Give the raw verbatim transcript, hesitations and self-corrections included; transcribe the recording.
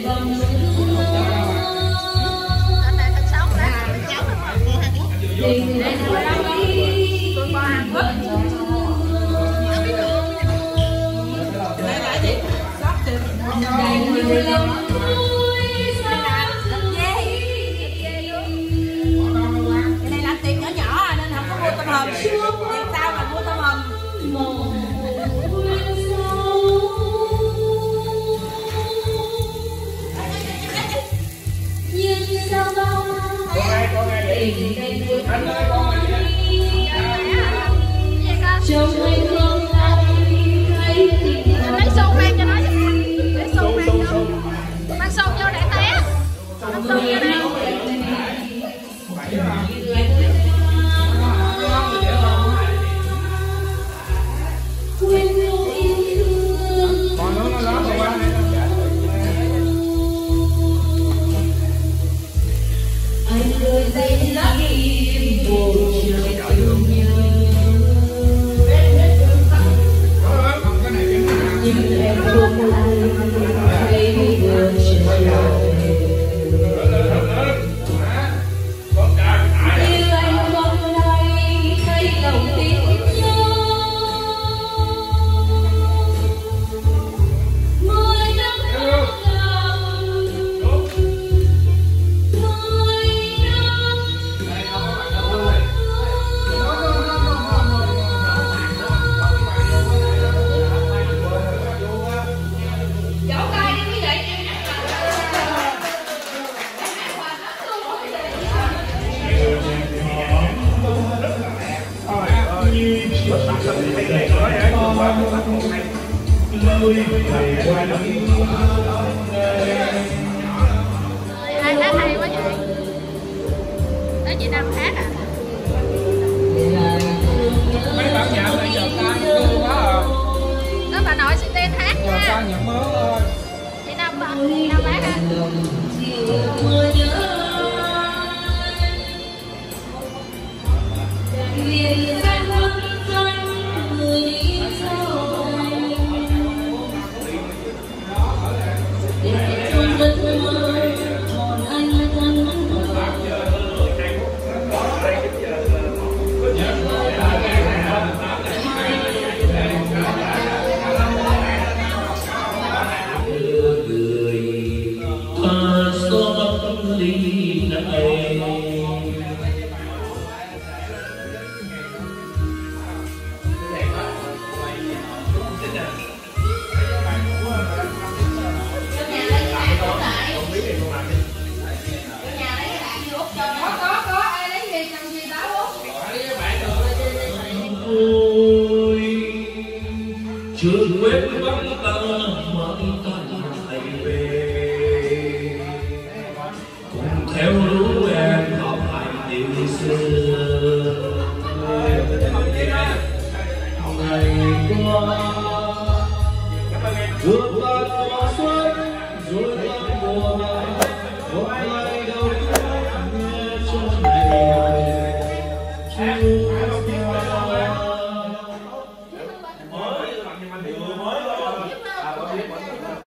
này thật xấu đấy, cháu nó đây là tôi qua Hàn Quốc. Đây là gì? Sắp từ đây người lòng tôm hùm. Vì sao mà mua tôm hùm? Nhưng sao đâu tình tình anh ơi con trong anh không ai thấy tình lấy xô mang cho nó, lấy xô mang cho mang xô vô để té, mang xô vô đây. Hai hát hay quá vậy. Đó chị Năm hát à? Mấy bạn nhạc này giờ ca thương quá à. Đó bà nội xin tên hát giờ nha. ca nhận mới thôi. Chị Năm bà, chị Năm hát à? chưa quên vắng ta mãi tan thầy về cùng theo lũ em học hành điều xưa ngày qua vượt qua mùa xuân rồi qua mùa hè.